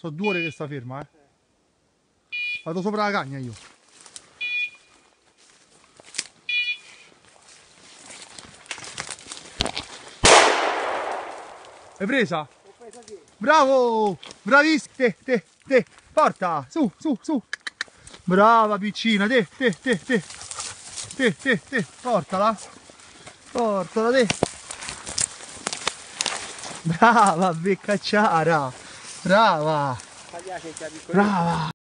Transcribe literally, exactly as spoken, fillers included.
So due ore che sta ferma, eh. Vado sopra la cagna io. Hai presa? L'ho presa sì. Bravo! Bravissimo! Te, te, te! Porta! Su, su, su! Brava piccina! Te, te, te, te! Te, te, te! Portala! Portala te! Brava beccacciara! Brava! Tagliate, Brava!